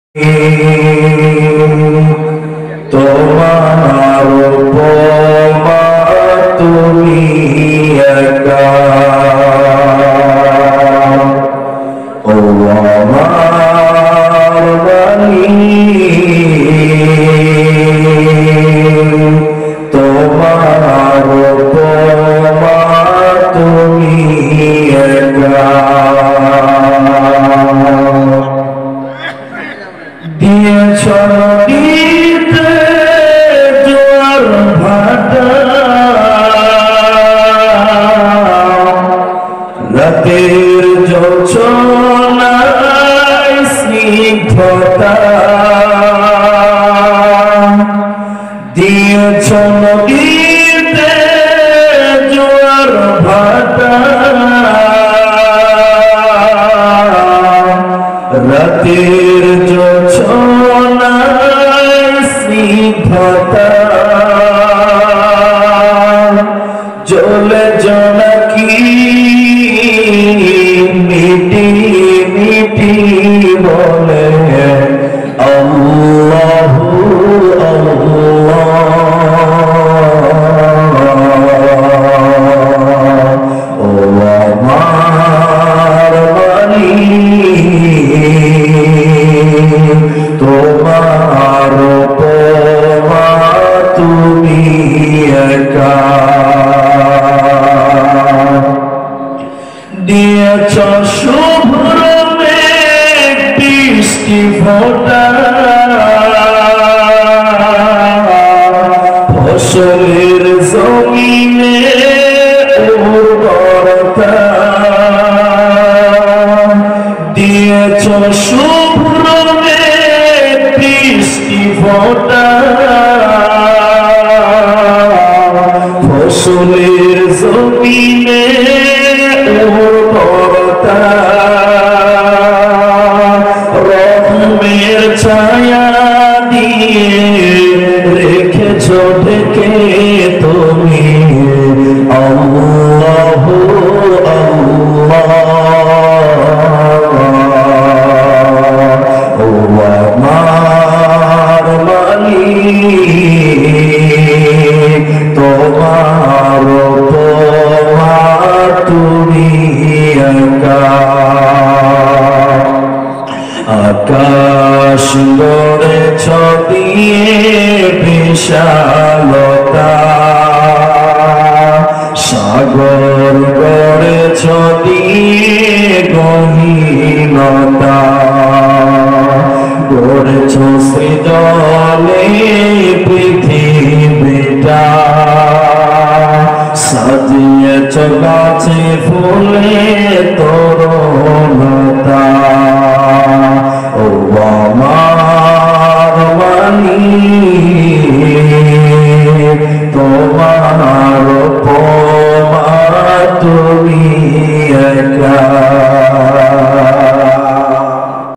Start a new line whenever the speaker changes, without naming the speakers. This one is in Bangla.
তোমার উপমা তুমি একা ও আমার বাণী তোমার উপমা তুমি একা দিয়েছ নদীতে জোয়ার ভাটা রাতের জোছনায় স্নিগ্ধতা দিয়েছ নদীতে জোয়ার ভাটা রাতের জোছনায় স্নিগ্ধতা জ্বলে জোনাকি মিটি মিটি বলে আল্লাহু আল্লাহ ও আমার বাণী তোমার উপমা তুমি একা দিয়েছ শুভ্র মেঘ বৃষ্টি ফোঁটা ফসলের জমিনে উর্বরতা দিয়েছ শুভ্র মেঘ বৃষ্টি ফোঁটা ফসলের জমিনে উর্বরতা রহমের ছায়া দিয়ে রেখেছ ঢেকে তুমি আল্লাহু আল্লাহ ও আমার মালিক তোমার উপমা তুমি একা আকাশ গড়েছ দিয়ে বিশালতা সাগর গড়েছ দিয়ে গহীনতা গড়েছ সৃজনে পৃথিবীটা সাজিয়েছ গাছে ফুলে তোর